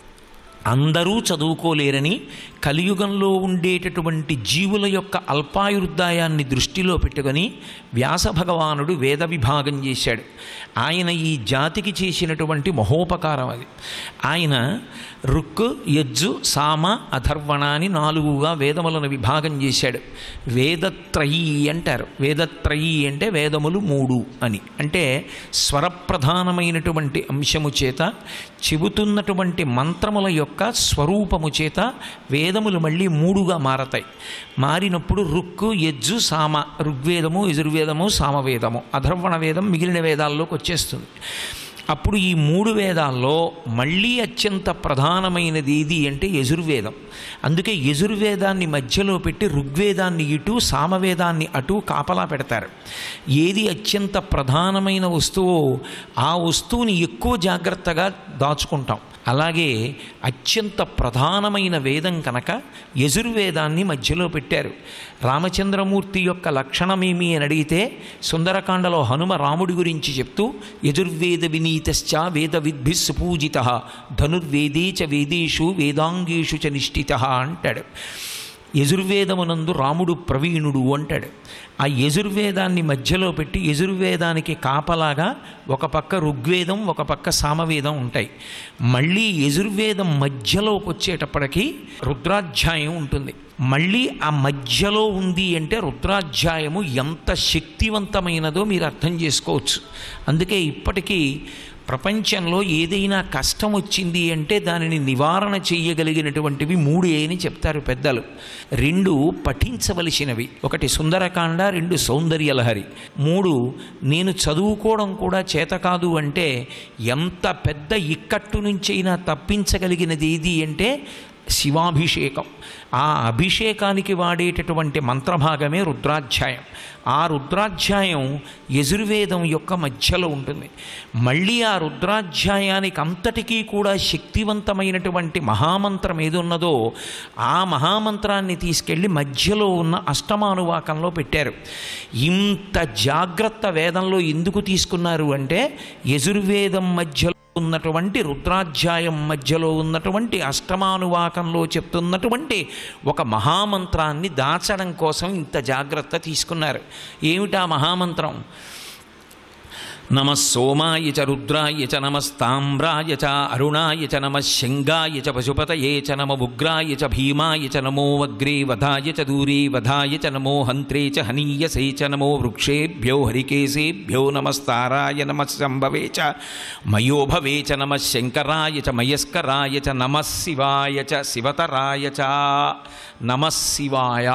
అందరూ చదువుకోలేరని, కలియుగంలో ఉండేటటువంటి జీవుల యొక్క అల్పాయుర్దాయాన్ని దృష్టిలో పెట్టుకొని వ్యాస భగవానుడు వేద విభాగం చేశాడు. ఆయన ఈ జాతికి చేసినటువంటి మహోపకారం అది. ఆయన రుక్ యజ్జు సామ అథర్వణ అని నాలుగుగా వేదములను విభాగం చేశాడు. వేదత్రయీ అంటారు. వేదత్రయీ అంటే వేదములు మూడు అని. అంటే స్వరప్రధానమైనటువంటి అంశము చేత చెబుతున్నటువంటి మంత్రముల యొక్క స్వరూపము చేత వేదములు మళ్ళీ మూడుగా మారతాయి. మారినప్పుడు రుక్కు యజ్జు సామ, ఋగ్వేదము యజుర్వేదము సామవేదము, అథర్వణ వేదం మిగిలిన వేదాల్లోకి వచ్చేస్తుంది. అప్పుడు ఈ మూడు వేదాల్లో మళ్ళీ అత్యంత ప్రధానమైనది ఏది అంటే యజుర్వేదం. అందుకే యజుర్వేదాన్ని మధ్యలో పెట్టి ఋగ్వేదాన్ని ఇటు సామవేదాన్ని అటు కాపలా పెడతారు. ఏది అత్యంత ప్రధానమైన వస్తువో ఆ వస్తువుని ఎక్కువ జాగ్రత్తగా దాచుకుంటాం. అలాగే అత్యంత ప్రధానమైన వేదం కనుక యజుర్వేదాన్ని మధ్యలో పెట్టారు. రామచంద్రమూర్తి యొక్క లక్షణమేమి అని అడిగితే సుందరకాండలో హనుమ రాముడి గురించి చెప్తూ యజుర్వేద వినీతశ్చ వేద విద్భిస్ పూజిత ధనుర్వేదే చ వేదేషు వేదాంగేషు చ నిష్ఠిత అంటాడు. యజుర్వేదమునందు రాముడు ప్రవీణుడు అంటాడు. ఆ యజుర్వేదాన్ని మధ్యలో పెట్టి యజుర్వేదానికి కాపలాగా ఒక పక్క ఋగ్వేదం ఒక పక్క సామవేదం ఉంటాయి. మళ్ళీ యజుర్వేదం మధ్యలోకి వచ్చేటప్పటికి రుద్రాధ్యాయం ఉంటుంది. మళ్ళీ ఆ మధ్యలో ఉంది అంటే రుద్రాధ్యాయము ఎంత శక్తివంతమైనదో మీరు అర్థం చేసుకోవచ్చు. అందుకే ఇప్పటికీ ప్రపంచంలో ఏదైనా కష్టం వచ్చింది అంటే దానిని నివారణ చేయగలిగినటువంటివి మూడే అని చెప్తారు పెద్దలు. రెండు పఠించవలసినవి, ఒకటి సుందరకాండ, రెండు సౌందర్యలహరి. మూడు నేను చదువుకోవడం కూడా చేత కాదు అంటే ఎంత పెద్ద ఇక్కట్టు నుంచైనా తప్పించగలిగినది ఏది అంటే శివాభిషేకం. ఆ అభిషేకానికి వాడేటటువంటి మంత్రభాగమే రుద్రాధ్యాయం. ఆ రుద్రాధ్యాయం యజుర్వేదం యొక్క మధ్యలో ఉంటుంది. మళ్ళీ ఆ రుద్రాధ్యాయానికి అంతటికీ కూడా శక్తివంతమైనటువంటి మహామంత్రం ఏది ఉన్నదో ఆ మహామంత్రాన్ని తీసుకెళ్ళి మధ్యలో ఉన్న అష్టమానువాకంలో పెట్టారు. ఇంత జాగ్రత్త వేదంలో ఎందుకు తీసుకున్నారు అంటే యజుర్వేదం మధ్యలో ఉన్నటువంటి రుద్రాధ్యాయం మధ్యలో ఉన్నటువంటి అష్టమానువాకంలో చెప్తున్నటువంటి ఒక మహామంత్రాన్ని దాచడం కోసం ఇంత జాగ్రత్త తీసుకున్నారు. ఏమిటా మహామంత్రం? నమ సోమాయ చ రుద్రాయ చ నమస్తామ్రాయ చ అరుణాయ చ నమ శంగాయ చ పశుపతయే చ నమ ఉగ్రాయ చ భీమాయ చ నమో వగ్రే వధాయ చ దూరే వధాయ చ నమో హంత్రే చ హనీయసే చ నమో వృక్షేభ్యో హరికేశేభ్యో నమస్తారాయ నమ శంభవే చ మయోభవే చ నమ శంకరాయ చ మయస్కరాయ చ నమ శివాయ చ శివతరాయ చ నమ శివాయ.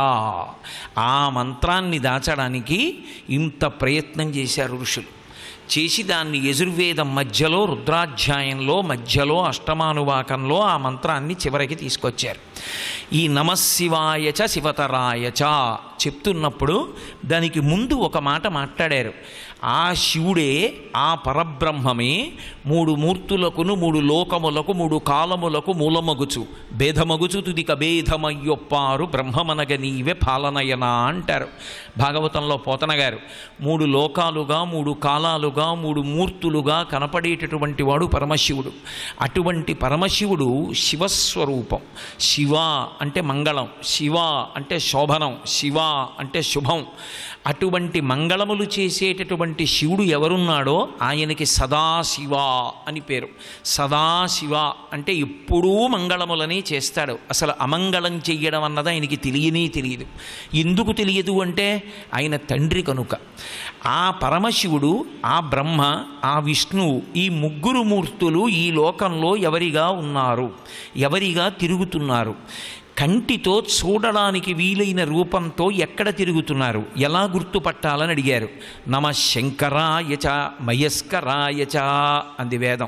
ఆ మంత్రాన్ని దాచడానికి ఇంత ప్రయత్నం చేశారు ఋషులు. చేసి దాన్ని యజుర్వేదం మధ్యలో రుద్రాధ్యాయంలో మధ్యలో అష్టమానువాకంలో ఆ మంత్రాన్ని చివరికి తీసుకొచ్చారు. ఈ నమశివాయ చ శివతరాయ చ చెప్తున్నప్పుడు దానికి ముందు ఒక మాట మాట్లాడారు. ఆ శివుడే, ఆ పరబ్రహ్మమే మూడు మూర్తులకును మూడు లోకములకు మూడు కాలములకు మూలమగుచు భేదమగుచు తుదిక భేదమయ్యొప్పారు బ్రహ్మమనగ నీవే పాలనయనా అంటారు భాగవతంలో పోతన గారు. మూడు లోకాలుగా మూడు కాలాలుగా మూడు మూర్తులుగా కనపడేటటువంటి వాడు పరమశివుడు. అటువంటి పరమశివుడు శివస్వరూపం. శివ అంటే మంగళం, శివ అంటే శోభనం, శివ అంటే శుభం. అటువంటి మంగళములు చేసేటటువంటి శివుడు ఎవరున్నాడో ఆయనకి సదాశివ అని పేరు. సదాశివ అంటే ఎప్పుడూ మంగళములని చేస్తాడు. అసలు అమంగళం చెయ్యడం అన్నది ఆయనకి తెలియనే తెలియదు. ఎందుకు తెలియదు అంటే ఆయన తండ్రి కనుక. ఆ పరమశివుడు, ఆ బ్రహ్మ, ఆ విష్ణువు, ఈ ముగ్గురు మూర్తులు ఈ లోకంలో ఎవరిగా ఉన్నారు, ఎవరిగా తిరుగుతున్నారు, కంటితో చూడడానికి వీలైన రూపంతో ఎక్కడ తిరుగుతున్నారు, ఎలా గుర్తుపట్టాలని అడిగారు. నమ శంకరాయ చ మయస్కరాయ చ అంది వేదం.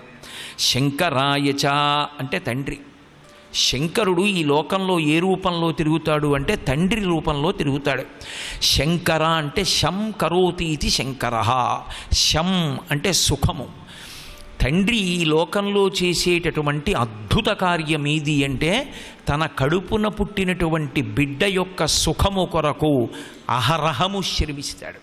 శంకరాయ చ అంటే తండ్రి. శంకరుడు ఈ లోకంలో ఏ రూపంలో తిరుగుతాడు అంటే తండ్రి రూపంలో తిరుగుతాడు. శంకర అంటే శం కరోతి ఇది శంకర. శం అంటే సుఖము. తండ్రి ఈ లోకంలో చేసేటటువంటి అద్భుత కార్యం ఏది అంటే తన కడుపున పుట్టినటువంటి బిడ్డ యొక్క సుఖము కొరకు అహరహము శ్రమిస్తాడు.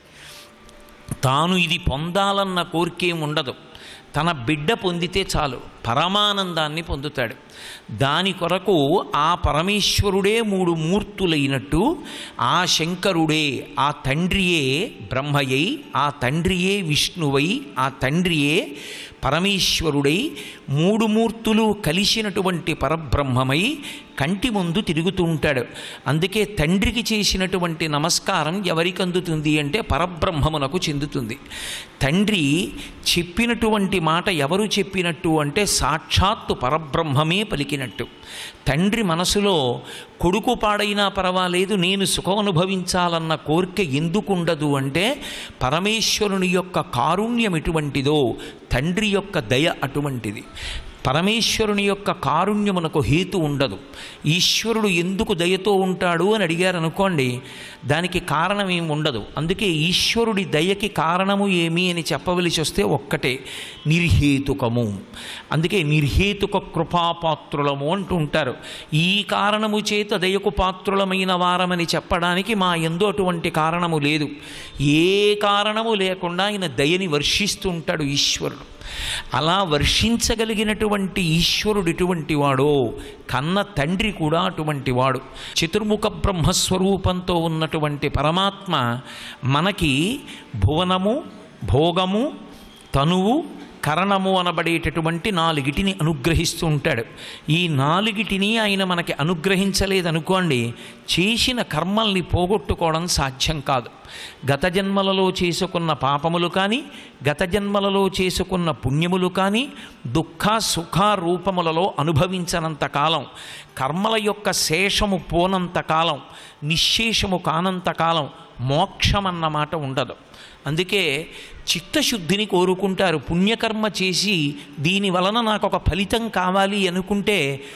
తాను ఇది పొందాలన్న కోరికేం ఉండదు. తన బిడ్డ పొందితే చాలు పరమానందాన్ని పొందుతాడు. దాని కొరకు ఆ పరమేశ్వరుడే మూడు మూర్తులైనట్టు ఆ శంకరుడే, ఆ తండ్రియే బ్రహ్మయై, ఆ తండ్రియే విష్ణువై, ఆ తండ్రియే పరమేశ్వరుడై మూడు మూర్తులు కలిసినటువంటి పరబ్రహ్మమై కంటి ముందు తిరుగుతూ ఉంటాడు. అందుకే తండ్రికి చేసినటువంటి నమస్కారం ఎవరికి అందుతుంది అంటే పరబ్రహ్మమునకు చెందుతుంది. తండ్రి చెప్పినటువంటి మాట ఎవరు చెప్పినట్టు అంటే సాక్షాత్తు పరబ్రహ్మమే పలికినట్టు. తండ్రి మనసులో కొడుకు పాడైనా పర్వాలేదు నేను సుఖం అనుభవించాలన్న కోరిక ఎందుకుండదు అంటే పరమేశ్వరుని యొక్క కారుణ్యం ఎటువంటిదో తండ్రి యొక్క దయ అటువంటిది. పరమేశ్వరుని యొక్క కారుణ్యమునకు హేతు ఉండదు. ఈశ్వరుడు ఎందుకు దయతో ఉంటాడు అని అడిగారు అనుకోండి, దానికి కారణం ఏమి ఉండదు. అందుకే ఈశ్వరుడి దయకి కారణము ఏమి అని చెప్పవలసి వస్తే ఒక్కటే, నిర్హేతుకము. అందుకే నిర్హేతుక కృపాపాత్రులము అంటూ ఉంటారు. ఈ కారణము చేత దయకు పాత్రులమైన వారమని చెప్పడానికి మా యందు అటువంటి కారణము లేదు. ఏ కారణము లేకుండా ఆయన దయని వర్షిస్తూ ఉంటాడు ఈశ్వరుడు. అలా వర్షించగలిగినటువంటి ఈశ్వరుడు ఎటువంటి వాడో కన్న తండ్రి కూడా అటువంటి వాడు. చతుర్ముఖ బ్రహ్మస్వరూపంతో ఉన్నటువంటి పరమాత్మ మనకి భువనము, భోగము, తనువు, కరణము అనబడేటటువంటి నాలుగిటిని అనుగ్రహిస్తూ ఉంటాడు. ఈ నాలుగిటిని ఆయన మనకి అనుగ్రహించలేదనుకోండి, చేసిన కర్మల్ని పోగొట్టుకోవడం సాధ్యం కాదు. గత జన్మలలో చేసుకున్న పాపములు కానీ, గత జన్మలలో చేసుకున్న పుణ్యములు కానీ దుఃఖ సుఖ రూపములలో అనుభవించనంత కాలం, కర్మల యొక్క శేషము పోనంత కాలం, నిశ్శేషము కానంత కాలం మోక్షం అన్నమాట ఉండదు. అందుకే చిత్తశుద్ధిని కోరుకుంటారు. పుణ్యకర్మ చేసి దీని వలన నాకు ఒక ఫలితం కావాలి అనుకుంటే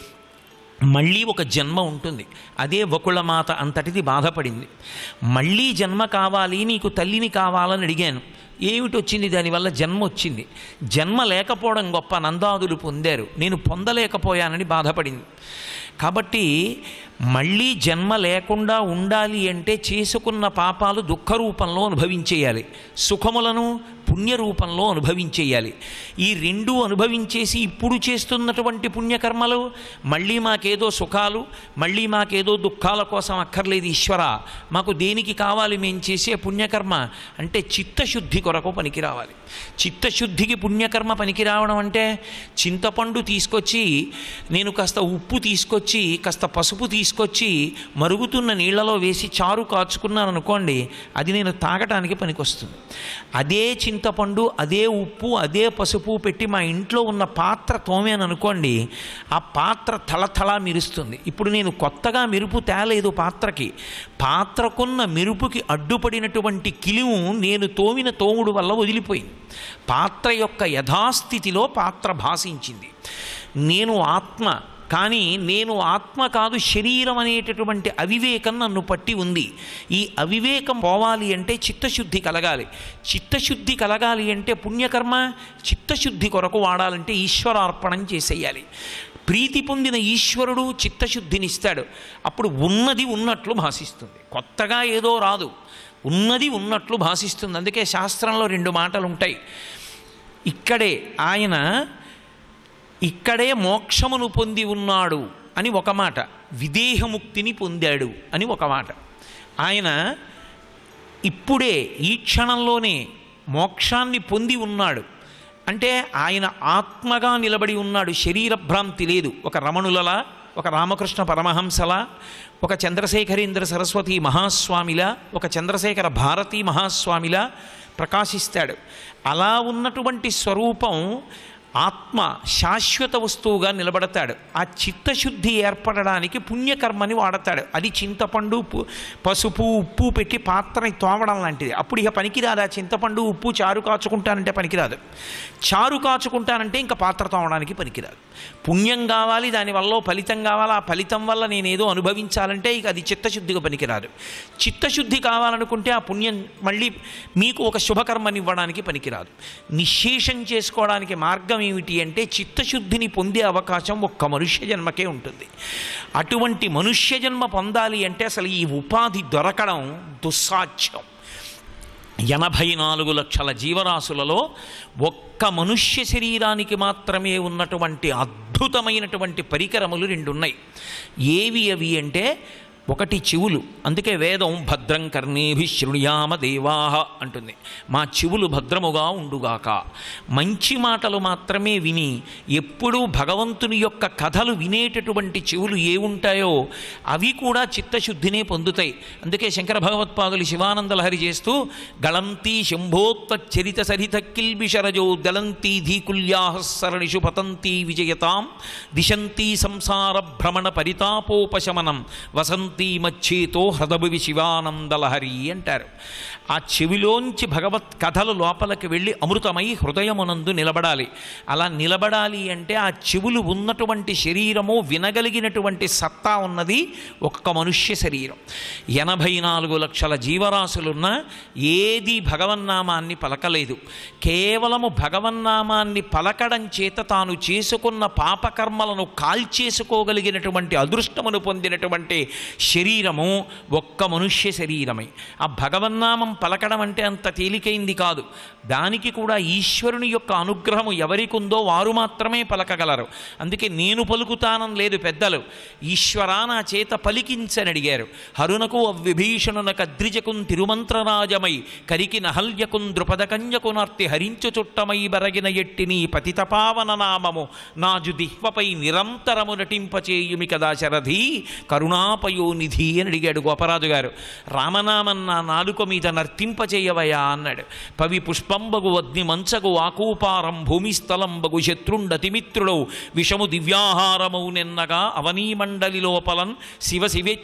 మళ్ళీ ఒక జన్మ ఉంటుంది. అదే వకుళమాత అంతటిది బాధపడింది. మళ్ళీ జన్మ కావాలి, నీకు తల్లిని కావాలని అడిగాను, ఏమిటి వచ్చింది? దానివల్ల జన్మ వచ్చింది. జన్మ లేకపోవడం గొప్ప, నందాదులు పొందారు, నేను పొందలేకపోయానని బాధపడింది. కాబట్టి మళ్ళీ జన్మ లేకుండా ఉండాలి అంటే చేసుకున్న పాపాలు దుఃఖ రూపంలో అనుభవించేయాలి, సుఖములను పుణ్య రూపంలో అనుభవించేయాలి. ఈ రెండు అనుభవించేసి ఇప్పుడు చేస్తున్నటువంటి పుణ్యకర్మలు మళ్ళీ మాకేదో సుఖాలు, మళ్ళీ మాకేదో దుఃఖాల కోసం అక్కర్లేదు ఈశ్వర, మాకు దేనికి కావాలి మేము చేసే పుణ్యకర్మ అంటే చిత్తశుద్ధి కొరకు పనికి రావాలి. చిత్తశుద్ధికి పుణ్యకర్మ పనికి రావడం అంటే చింతపండు తీసుకొచ్చి నేను కాస్త ఉప్పు తీసుకొచ్చి కాస్త పసుపు తీసుకొచ్చి మరుగుతున్న నీళ్లలో వేసి చారు కాచుకున్నాను అనుకోండి, అది నేను తాగటానికి పనికొస్తుంది. అదే చింతపండు, అదే ఉప్పు, అదే పసుపు పెట్టి మా ఇంట్లో ఉన్న పాత్ర తోమేను అనుకోండి, ఆ పాత్ర తళతళ మెరుస్తుంది. ఇప్పుడు నేను కొత్తగా మెరుపు తేలేదు పాత్రకి, పాత్రకున్న మెరుపుకి అడ్డుపడినటువంటి కిలిము నేను తోమిన తోముడు వల్ల వదిలిపోయింది. పాత్ర యొక్క యథాస్థితిలో పాత్ర భాషించింది. నేను ఆత్మ, కానీ నేను ఆత్మ కాదు శరీరం అనేటటువంటి అవివేకం నన్ను పట్టి ఉంది. ఈ అవివేకం పోవాలి అంటే చిత్తశుద్ధి కలగాలి. చిత్తశుద్ధి కలగాలి అంటే పుణ్యకర్మ చిత్తశుద్ధి కొరకు వాడాలంటే ఈశ్వరార్పణం చేసేయాలి. ప్రీతి పొందిన ఈశ్వరుడు చిత్తశుద్ధినిస్తాడు. అప్పుడు ఉన్నది ఉన్నట్లు భాషిస్తుంది, కొత్తగా ఏదో రాదు, ఉన్నది ఉన్నట్లు భాషిస్తుంది. అందుకే శాస్త్రంలో రెండు మాటలు ఉంటాయి. ఇక్కడే ఆయన ఇక్కడే మోక్షమును పొంది ఉన్నాడు అని ఒక మాట, విదేహముక్తిని పొందాడు అని ఒక మాట. ఆయన ఇప్పుడే ఈ క్షణంలోనే మోక్షాన్ని పొంది ఉన్నాడు అంటే ఆయన ఆత్మగా నిలబడి ఉన్నాడు, శరీర భ్రాంతి లేదు. ఒక రమణులలా, ఒక రామకృష్ణ పరమహంసలా, ఒక చంద్రశేఖరేంద్ర సరస్వతి మహాస్వామిలా, ఒక చంద్రశేఖర భారతీ మహాస్వామిలా ప్రకాశిస్తాడు. అలా ఉన్నటువంటి స్వరూపం ఆత్మ శాశ్వత వస్తువుగా నిలబడతాడు. ఆ చిత్తశుద్ధి ఏర్పడడానికి పుణ్యకర్మని వాడతాడు. అది చింతపండు, పసుపు, ఉప్పు పెట్టి పాత్రని తోమడం లాంటిది. అప్పుడు ఇక పనికిరాదు. ఆ చింతపండు, ఉప్పు చారు కాచుకుంటానంటే పనికిరాదు. చారు కాచుకుంటానంటే ఇంకా పాత్ర తోమడానికి పనికిరాదు. పుణ్యం కావాలి, దానివల్ల ఫలితం కావాలి, ఆ ఫలితం వల్ల నేనేదో అనుభవించాలంటే ఇక అది చిత్తశుద్ధిగా పనికిరాదు. చిత్తశుద్ధి కావాలనుకుంటే ఆ పుణ్యం మళ్ళీ మీకు ఒక శుభకర్మని ఇవ్వడానికి పనికిరాదు. నిశ్శేషం చేసుకోవడానికి మార్గం ఏమిటి అంటే చిత్తశుద్ధిని పొందే అవకాశం ఒక్క మనుష్య జన్మకే ఉంటుంది. అటువంటి మనుష్య జన్మ పొందాలి అంటే అసలు ఈ ఉపాధి దొరకడం దుస్సాధ్యం. ఎనభై నాలుగు లక్షల జీవరాశులలో ఒక్క మనుష్య శరీరానికి మాత్రమే ఉన్నటువంటి అద్భుతమైనటువంటి పరికరములు రెండు ఉన్నాయి. ఏవి అవి అంటే ఒకటి చెవులు. అందుకే వేదం భద్రం కర్ణేభి శృణుయామ దేవాహ అంటుంది. మా చెవులు భద్రముగా ఉండుగాక. మంచి మాటలు మాత్రమే విని ఎప్పుడూ భగవంతుని యొక్క కథలు వినేటటువంటి చెవులు ఏ ఉంటాయో అవి కూడా చిత్తశుద్ధినే పొందుతాయి. అందుకే శంకర భగవత్పాదులు శివానందలహరి చేస్తూ గళంతీ శంభోత్వచరిత సరిత కిల్బిషరజో దళంతీ ధీకుల్యాహస్సరణిషు పతంతీ విజయతాం దిశంతీ సంసార భ్రమణ పరితాపోపశమనం వసంత మచ్చేతో హృదభువి శివానందలహరి అంటారు. ఆ చెవిలోంచి భగవత్ కథలు లోపలికి వెళ్ళి అమృతమై హృదయమునందు నిలబడాలి. అలా నిలబడాలి అంటే ఆ చెవులు ఉన్నటువంటి శరీరము వినగలిగినటువంటి సత్తా ఉన్నది ఒక్క మనుష్య శరీరం. ఎనభై నాలుగు లక్షల జీవరాశులున్న ఏది భగవన్నామాన్ని పలకలేదు. కేవలము భగవన్నామాన్ని పలకడం చేత తాను చేసుకున్న పాపకర్మలను కాల్చేసుకోగలిగినటువంటి అదృష్టమును పొందినటువంటి శరీరము ఒక్క మనుష్య శరీరమే. ఆ భగవన్నామం పలకడం అంటే అంత తేలికైంది కాదు. దానికి కూడా ఈశ్వరుని యొక్క అనుగ్రహము ఎవరికి ఉందో వారు మాత్రమే పలకగలరు. అందుకే నేను పలుకుతానని లేదు పెద్దలు, ఈశ్వరా నా చేత పలికించని అడిగారు. హరునకు అవ్విభీషణునకు అద్రిజకున్ తిరుమంత్రరాజమై కరికి నహల్యకున్ ద్రుపద కన్యకునార్తి హరించు చుట్టమై బరగిన ఎట్టిని పతితపావన నామము నాజు దిహ్వపై నిరంతరము నటింపచేయుమి కదా శరధి కరుణాపయో నిధి అని అడిగాడు గోపరాజు గారు. రామనామం నా నాలుక మీద నర్తింపచేయవయా అన్నాడు. పవి పుష్పంబగు అగ్ని మంచగు ఆకూపారం భూమిస్థలంబగు శత్రుండతిమిత్రుడౌ విషము దివ్యాహారమౌ నెన్నగా అవనీమండలి లోపలన్ శివ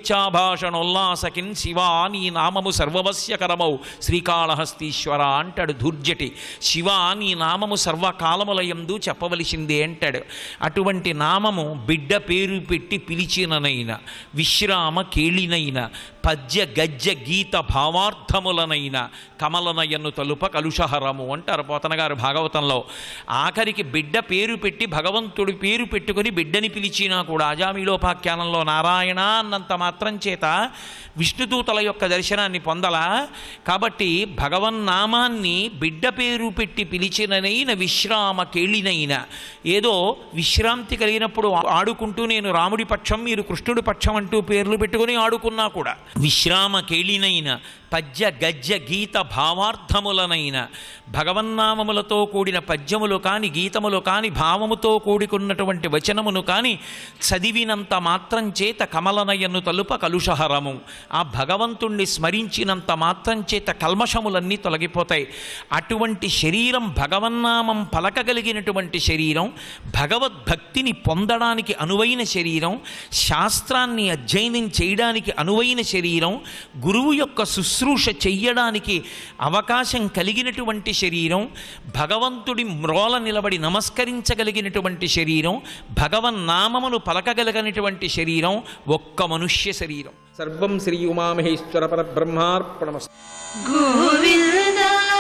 శివేచ్ఛాభాషణోల్లాసకిన్ శివా నీ నామము సర్వవస్యకరమౌ శ్రీకాళహస్తీశ్వర అంటాడు ధూర్జటి. శివ నీ నామము సర్వకాలములయందు చెప్పవలసిందే అంటాడు. అటువంటి నామము బిడ్డ పేరు పెట్టి పిలిచిననైనా విశ్రామ కేళినైన పద్య గద్య గీత భావార్థములనైన కమలనయన్ను తలుప కలుషహరము అంటారు పోతన గారు భాగవతంలో. ఆఖరికి బిడ్డ పేరు పెట్టి భగవంతుడి పేరు పెట్టుకుని బిడ్డని పిలిచినా కూడా అజామిలోపాఖ్యానంలో నారాయణ అన్నంత మాత్రం చేత విష్ణుదూతల యొక్క దర్శనాన్ని పొందలా. కాబట్టి భగవన్నామాన్ని బిడ్డ పేరు పెట్టి పిలిచిననైన విశ్రామ కేళినైన, ఏదో విశ్రాంతి కలిగినప్పుడు ఆడుకుంటూ నేను రాముడి పక్షం మీరు కృష్ణుడి పక్షం అంటూ పేర్లు పెట్టుకుని ఆడుకున్నా కూడా విశ్రామ కేళినైన పద్య గద్య గీత భావార్థములనైన భగవన్నామములతో కూడిన పద్యములు కాని గీతములు కాని భావముతో కూడుకున్నటువంటి వచనమును కాని చదివినంత మాత్రం చేత కమలనయను తలుప కలుషహరము, ఆ భగవంతుణ్ణి స్మరించినంత మాత్రం చేత కల్మషములన్నీ తొలగిపోతాయి. అటువంటి శరీరం భగవన్నామం పలకగలిగినటువంటి శరీరం, భగవద్భక్తిని పొందడానికి అనువైన శరీరం, శాస్త్రాన్ని అధ్యయనం చేయడానికి అనువైన శరీరం, గురువు యొక్క శుశ్రూష చెయ్యడానికి అవకాశం కలిగినటువంటి శరీరం, భగవంతుడి మ్రోల నిలబడి నమస్కరించగలిగినటువంటి శరీరం, భగవన్నామమును పలకగలిగినటువంటి శరీరం ఒక్క మనుష్య శరీరం. సర్వం శ్రీ ఉమామహేశ్వర పరబ్రహ్మార్పణమస్తు. గోవింద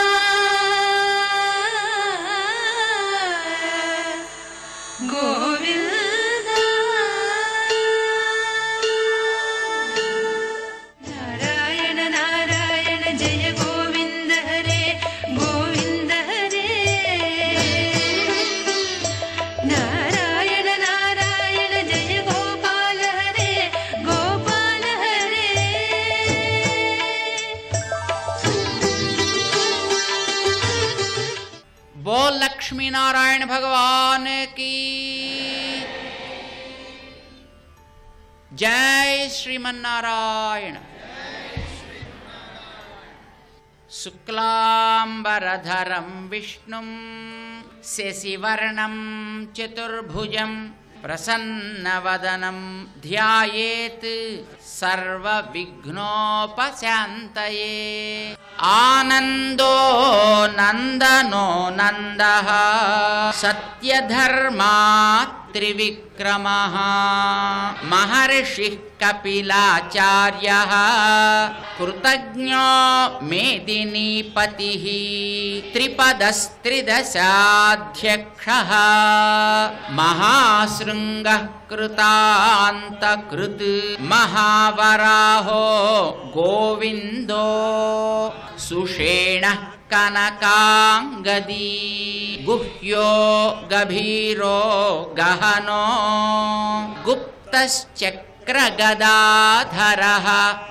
గోవింద నారాయణ నారాయణ జయ గోవింద హరే గోవింద హరే నారాయణ నారాయణ జయ గోపాల హరే గోపాల హరే. बोल लक्ष्मी नारायण भगवान की जय. श्रीमन्नारायण. शुक्लांबरधरं विष्णुं शशिवर्णं चतुर्भुजं प्रसन्नवदनं ध्यायेत् सर्वविघ्नोपशान्तये. आनन्दो नन्दनो नन्दः सत्यधर्मा त्रिविक्रमः महर्षिः कपिलाचार्यः कृतज्ञो मेदिनीपतिः त्रिपदस्त्रिदशाध्यक्षः महाशृङ्गः कृतान्तकृत् महावराहो गोविन्दो सुषेणः कनकांगदी गुह्यो गभीरो गहनो गुप्तश्चक्रगदाधरः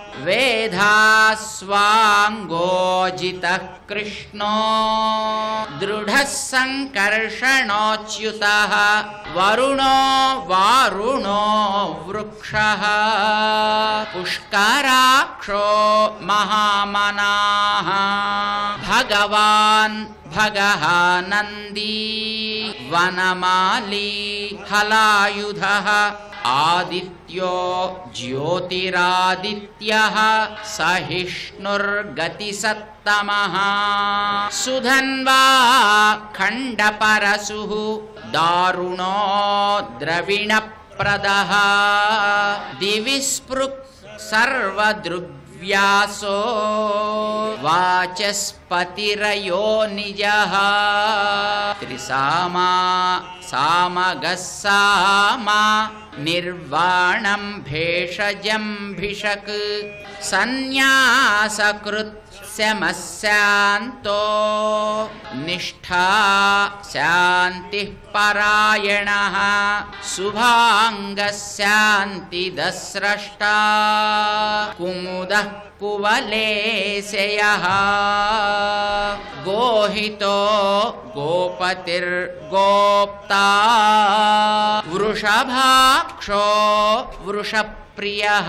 वेधास्वाङ्गोजितः कृष्णो दृढः सङ्कर्षणोच्युतः वरुणो वारुणो वृक्षः पुष्कराक्षो महामनाः भगवान् भगः नन्दी वनमाली हलायुधः आदित्यो ज्योतिरादित्यः सहिष्णुर्गतिसत्तमः सुधन्वा खण्डपरशुः दारुणो द्रविणप्रदः दिविस्पृक् सर्वदृग्व्यासो वाचस्पतिरयो निजः त्रिसामा सामगः सामा निर्वाणं भेषजं भिषक् सन्न्यासकृत् शमस्यान्तो निष्ठा शान्तिः परायणः शुभाङ्गः शान्तिदस्रष्टा कुमुदः कुवलेशयः गोहितो गोपतिर्गोप्ता वृषभाक्षो वृषप्रियः.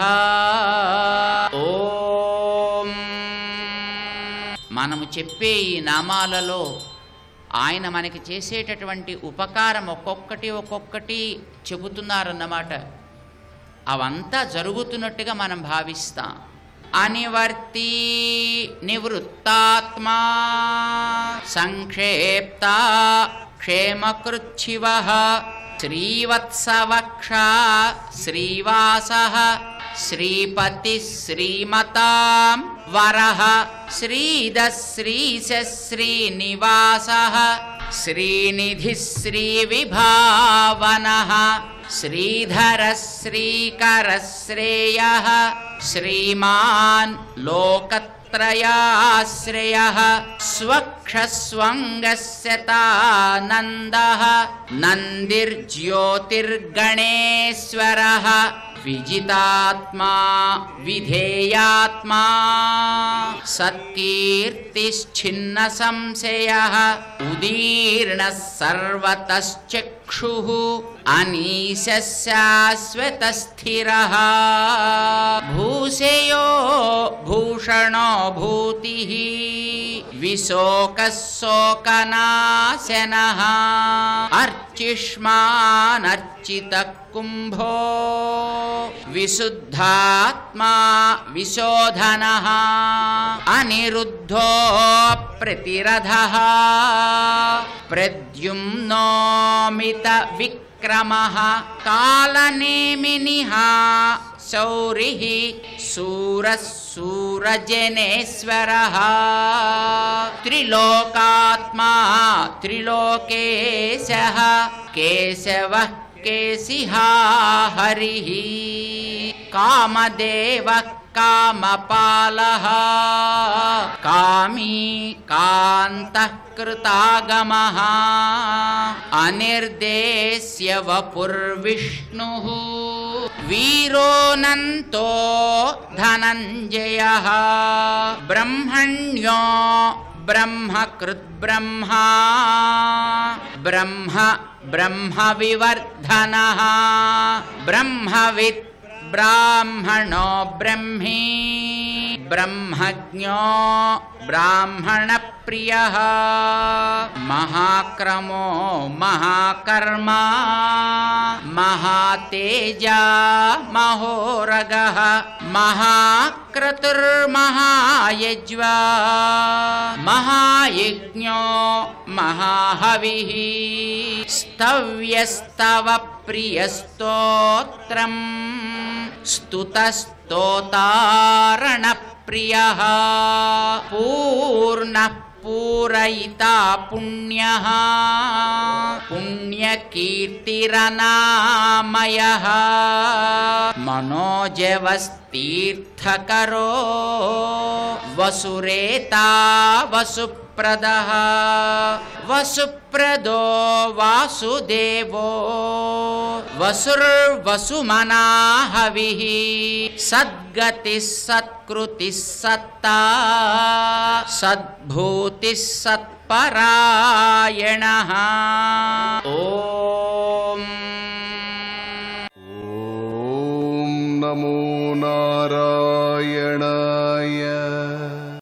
ఓం. మనము చెప్పే ఈ నామాలలో ఆయన మనకి చేసేటటువంటి ఉపకారం ఒక్కొక్కటి ఒక్కొక్కటి చెబుతున్నారన్నమాట. అవంతా జరుగుతున్నట్టుగా మనం భావిస్తాం. అనివర్తి నివృత్తాత్మా సంక్షేప్త క్షేమకృచ్ఛివః శ్రీవత్సవక్ష శ్రీవాసః श्रीपतिः श्रीमतां वरः श्रीदः श्रीशः श्रीनिवासः श्रीनिधिः श्रीविभावनः श्रीधरः श्रीकरः श्रेयः श्रीमान् लोकत्रयाश्रयः स्वक्षस्वङ्गस्यतानन्दः नन्दिर्ज्योतिर्गणेश्वरः विजितात्मा विधेयात्मा सत्कीर्तिश्छिन्न संशयः उदीर्णः सर्वतश्चक्षुः अनीशः शाश्वतस्थिरः भूषयो भूषणो भूतिः विशोकः शोकनाशनः अर्चिष्मानर्चितः कुम्भो विशुद्धात्मा विशोधनः अनिरुद्धो प्रतिरधः प्रद्युम्नोमित विक्रमः कालनेमिनिः शौरिः शूरः शूरजनेश्वरः त्रिलोकात्मा त्रिलोकेशः केशवः केशिहा हरिः कामदेवः कामपालः कामी कान्तः कृतागमः अनिर्देश्य वपुर्विष्णुः वीरोऽनन्तो धनञ्जयः ब्रह्मण्यो ब्रह्मकृद्ब्रह्मा ब्रह्म ब्रह्मविवर्धनः ब्रह्मवित् ब्राह्मणो ब्रह्मी ब्रह्मज्ञो ब्राह्मणप्रियः महाक्रमो महाकर्मा महातेजा महोरगः महाक्रतुर्महायज्वा महायज्ञो महाहविः स्तव्यस्तव प्रियस्तोत्रम् स्तुतस्तोतारणप्रियः पूर्णः पूरयिता पुण्यः पुण्यकीर्तिरनामयः मनोजवस्तीर्थकरो वसुरेता वसुप्रदः वसुप्रदो वासुदेवो वसुर्वसुमनाहविः सद्गतिः सत्कृतिः सत्ता सद्भूतिः सत्परायणः ॐ ॐ नमो